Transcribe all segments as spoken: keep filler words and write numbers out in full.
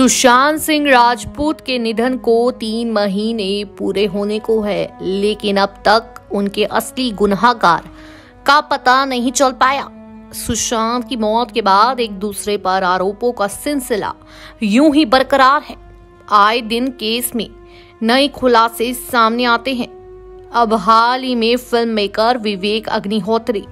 सुशांत सिंह राजपूत के निधन को तीन महीने पूरे होने को है, लेकिन अब तक उनके असली गुनहगार का पता नहीं चल पाया। सुशांत की मौत के बाद एक दूसरे पर आरोपों का सिलसिला यूं ही बरकरार है। आए दिन केस में नए खुलासे सामने आते हैं। अब हाल ही में फिल्म मेकर विवेक अग्निहोत्री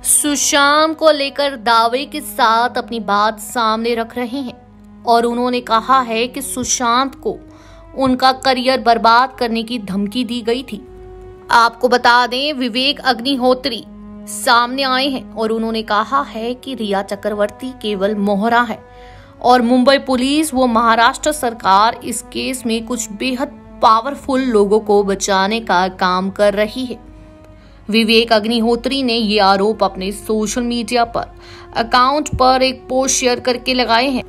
सुशांत को लेकर दावे के साथ अपनी बात सामने रख रहे हैं और उन्होंने कहा है कि सुशांत को उनका करियर बर्बाद करने की धमकी दी गई थी। आपको बता दें, विवेक अग्निहोत्री सामने आए हैं और उन्होंने कहा है कि रिया चक्रवर्ती केवल मोहरा है और मुंबई पुलिस व महाराष्ट्र सरकार इस केस में कुछ बेहद पावरफुल लोगों को बचाने का काम कर रही है। विवेक अग्निहोत्री ने ये आरोप अपने सोशल मीडिया पर अकाउंट पर एक पोस्ट शेयर करके लगाए हैं।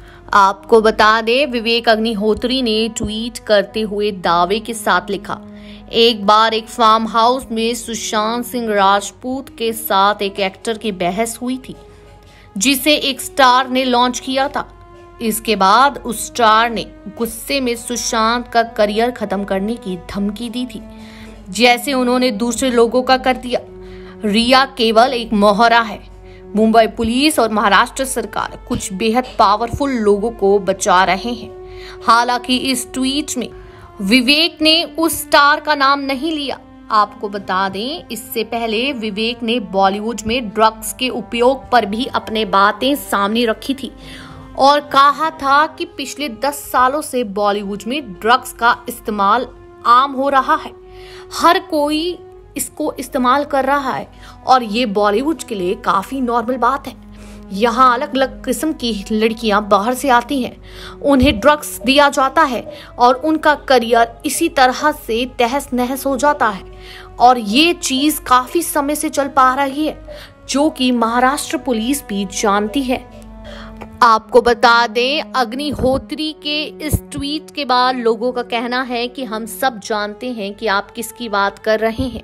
आपको बता दें, विवेक अग्निहोत्री ने ट्वीट करते हुए दावे के साथ लिखा, एक बार एक फार्म हाउस में सुशांत सिंह राजपूत के साथ एक एक्टर की बहस हुई थी जिसे एक स्टार ने लॉन्च किया था। इसके बाद उस स्टार ने गुस्से में सुशांत का करियर खत्म करने की धमकी दी थी, जैसे उन्होंने दूसरे लोगों का कर दिया। रिया केवल एक मोहरा है। मुंबई पुलिस और महाराष्ट्र सरकार कुछ बेहद पावरफुल लोगों को बचा रहे हैं। हालांकि इस ट्वीट में विवेक ने उस स्टार का नाम नहीं लिया। आपको बता दें, इससे पहले विवेक ने बॉलीवुड में ड्रग्स के उपयोग पर भी अपने बातें सामने रखी थी और कहा था कि पिछले दस सालों से बॉलीवुड में ड्रग्स का इस्तेमाल आम हो रहा है। हर कोई इसको इस्तेमाल कर रहा है और ये बॉलीवुड के लिए काफी नॉर्मल बात है। यहाँ अलग अलग किस्म की लड़कियां बाहर से आती हैं, उन्हें ड्रग्स दिया जाता है और उनका करियर इसी तरह से तहस नहस हो जाता है और ये चीज काफी समय से चल पा रही है, जो कि महाराष्ट्र पुलिस भी जानती है। आपको बता दें, अग्निहोत्री के इस ट्वीट के बाद लोगों का कहना है कि हम सब जानते हैं कि आप किसकी बात कर रहे हैं।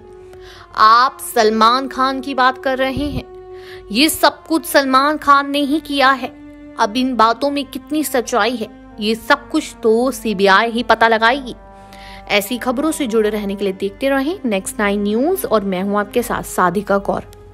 आप सलमान खान की बात कर रहे हैं। ये सब कुछ सलमान खान ने ही किया है। अब इन बातों में कितनी सच्चाई है, ये सब कुछ तो सीबीआई ही पता लगाएगी। ऐसी खबरों से जुड़े रहने के लिए देखते रहें नेक्स्ट नाइन न्यूज और मैं हूं आपके साथ साधिका कौर।